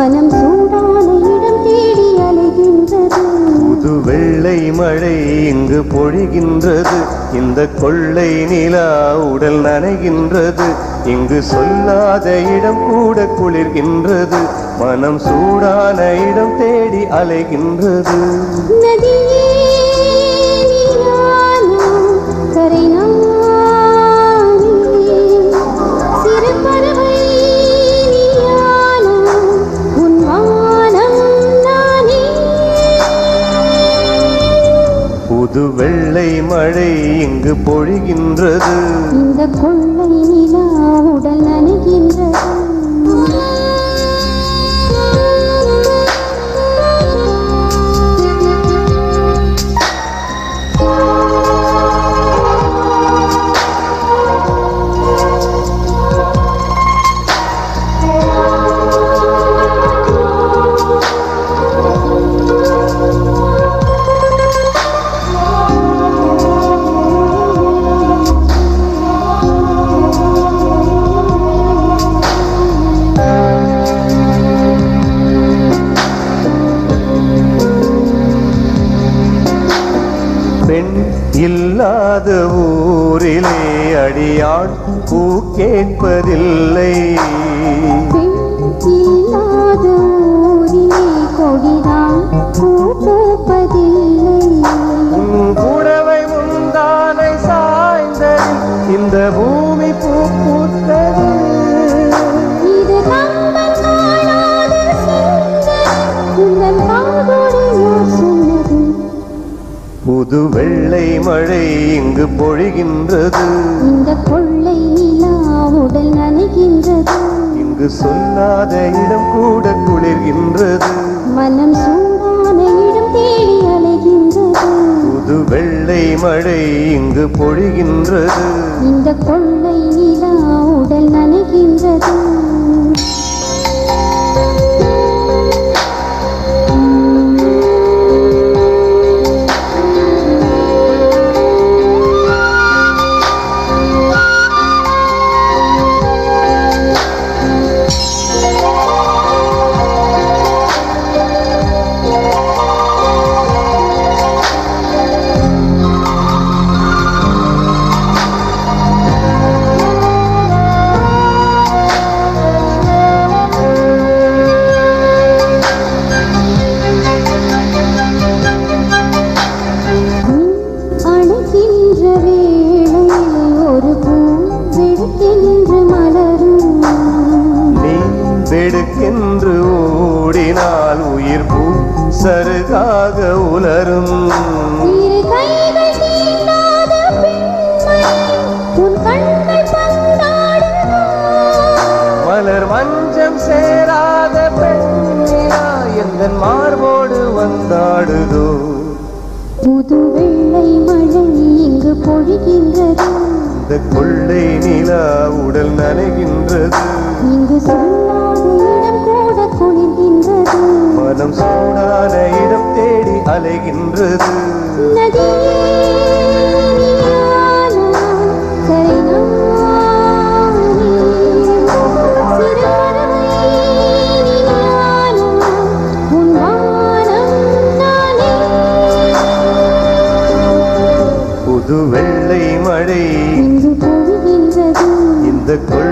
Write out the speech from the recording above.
மனம் சூடான இடம் தேடி அலைகின்றது. புது வெள்ளை மழை இங்கு பொழிகின்றது. இந்த கொள்ளை நிலா உடல் நனைகின்றது. இங்கு சொல்லாத இடம் கூட குளிர்கின்றது. மனம் சூடான இடம் தேடி அலைகின்றது. நதியே நீரானா கரை நானே, சிறு பறவை நீயானா உன் வானம் நானே. புது வெள்ளை மழை இங்கு பொழிகின்றது. இந்த கொள்ளை நிலா உடல் நனைகின்றது. பெண் இல்லாத ஊரிலே அடியாள் பூ கேட்பதில்லை. பெண் இல்லாத ஊரிலே கொடிதான் பூ பூப்பதில்லை. புடவை முந்தானை சாய்ந்ததில் இந்த பூமி பூ பூத்தது. இது கம்பன் காணாத சிந்தனை, உந்தன் காதோடு யார் சொன்னது? புது வெள்ளை மழை இங்கு பொழிகின்றது. இந்த கொள்ளை நிலா உடல் நனைகின்றது. இங்கு சொல்லாத இடம் கூட குளிர்கின்றது. மனம் சூடான இடம் தேடி அலைகின்றது. புது வெள்ளை மழை இங்கு பொழிகின்றது. இந்த கொள்ளை நிலா உடல் நனைகின்றது. வெடுக்கென்று ஓடினால் உயிர் பூ சருகாக உலரும். மலர் மஞ்சம் சேராத பெண்ணினா எந்த மார்போடு வந்தாடுதோ. புது வெள்ளை மழை இங்கு பொழிகின்றது. இந்த கொள்ளை நிலா உடல் நனைகின்றது. இங்கு சொல்லாத இடம் கூட குளிர்கின்றது. மனம் சூடான இடம் தேடி அலைகின்றது. நதியே நீரானா கரை நானே, சிறு பறவை நீயானா உன் வானம் நானே. புது வெள்ளை மழை இங்கு பொழிகின்றது. இந்த கொள்ளை